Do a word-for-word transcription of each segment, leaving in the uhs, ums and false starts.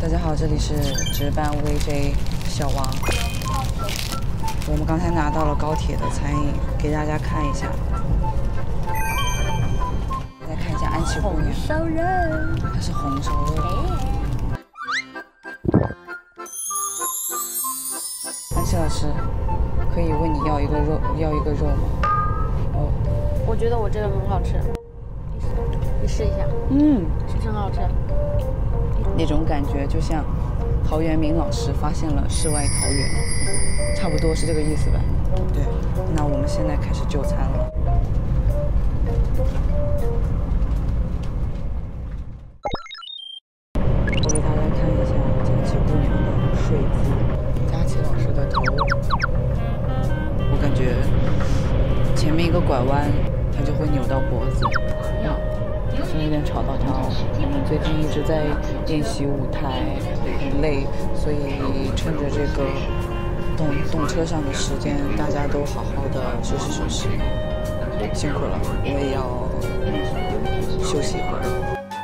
大家好，这里是值班 V J 小王。我们刚才拿到了高铁的餐饮，给大家看一下。大家看一下安琪姑娘， 红烧肉， 它是红烧肉。安琪老师，可以问你要一个肉，要一个肉吗？哦， 我觉得我这个很好吃，你试一下。 嗯， 是不是很好吃？ 那种感觉就像陶渊明老师发现了世外桃源，差不多是这个意思吧？对，那我们现在开始就餐了。我给大家看一下佳琪姑娘的睡姿，佳琪老师的头，我感觉前面一个拐弯，她就会扭到脖子。是有点吵到他哦。我们最近一直在练习舞台，很累，所以趁着这个动动车上的时间，大家都好好的休息休息。辛苦了，我也要休息一会儿。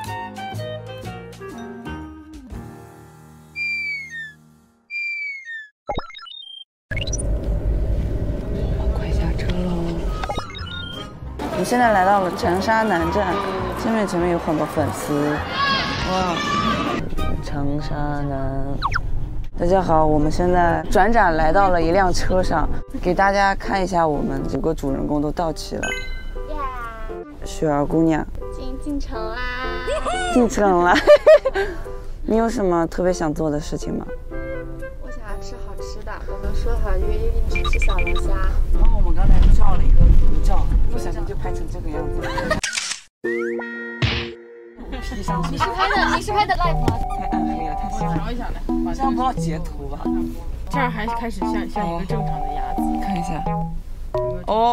快下车喽！我们现在来到了长沙南站。前面前面有很多粉丝，哇！长沙南，大家好，我们现在转转来到了一辆车上，给大家看一下我们五个主人公都到齐了。雪儿姑娘进进城啦！ 进城了。你有什么特别想做的事情吗？ 我想要吃好吃的，我们说好约一定去吃小龙虾。 然后我们刚才照了一个独照，不小心就拍成这个样子。P 上去。 你是拍的，你是拍的 live 吗？ 太暗黑了，太吓人了。 调一下来， 这样不要截图吧？ 这儿还开始像像一个正常的鸭子， 看一下。 哦。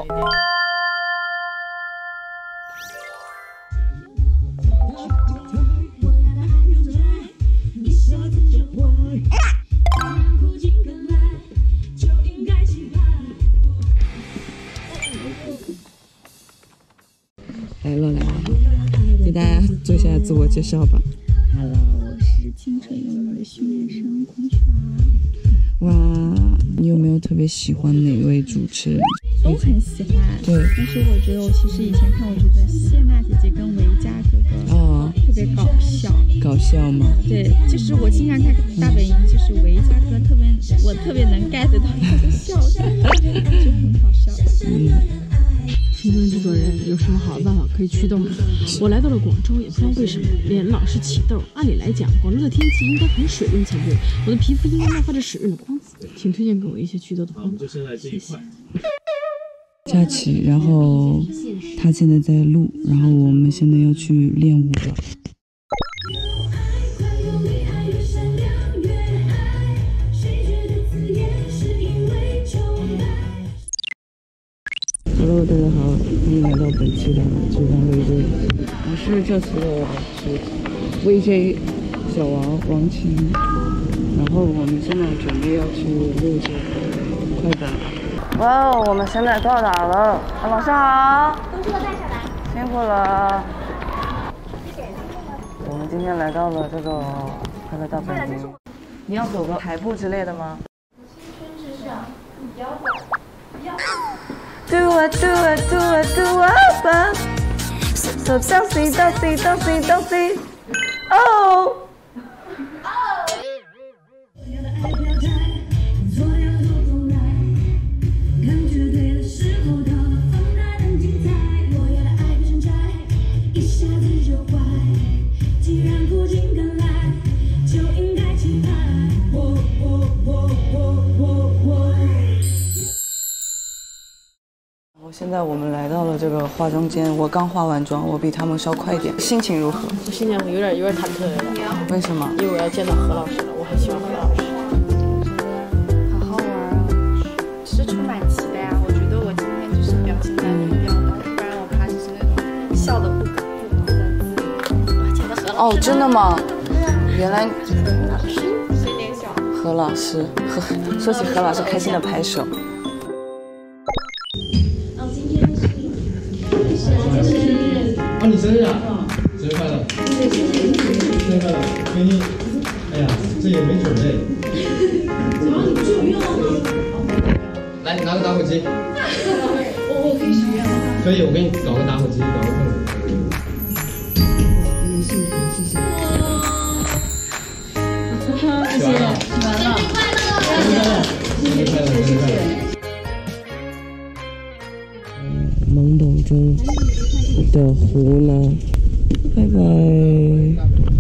来了来了，给大家做一下自我介绍吧。 Hello， 我是青春有你的训练生孔雀。 哇，你有没有特别喜欢哪位主持人？ 都很喜欢。 对。 但是我觉得我其实以前看，我觉得谢娜姐姐跟维嘉哥哥哦特别搞笑。 搞笑吗？ 对，就是我经常看大本营，就是维嘉哥特别，我特别能 get 到他的笑点，就很好笑。 嗯。 新闻制作人有什么好的办法可以驱动的？我来到了广州，也不知道为什么脸老是起痘。按理来讲，广州的天气应该很水润才对，我的皮肤应该散发着水润的光泽。请推荐给我一些祛痘的方法。谢谢。 佳琪，然后他现在在录，然后我们现在要去练舞了。Hello， 大家好，欢迎来到本期的值班 V J， 我是这次的是 V J 小王王晴，然后我们现在准备要去录这个快本。哇哦，我们现在到达了，啊、老师好， 东西都带上来， 辛苦了。我们今天来到了这个快乐大本营，你要走个排步之类的吗？ 青春至上，你不要管，不要。 Do it, do it, do it, do it, so dusty, dusty, dusty, dusty. Oh. 现在我们来到了这个化妆间，我刚化完妆，我比他们稍快一点。心情如何？ 我心情有点有点忐忑了。 为什么？ 因为我要见到何老师了，我很喜欢何老师。 好好玩啊！是充满期待啊！我觉得我今天就是表情在变标的，不然我怕就是那种笑的不可不能自已。哇，见到何老师。哦，真的吗？原来随便笑。 何老师，何说起何老师，开心的拍手。 啊，你生日啊！生日快乐！生日快乐！给你，哎， 哎呀，这也没准备。主要你不是有愿望吗？来，拿个打火机。我我可以许愿吗？可以，我给你搞个打火机，搞个氛围。嗯，幸福，谢谢。谢谢，完了。生日快乐！生日快乐！生日快乐！懵懂中的湖呢？拜拜。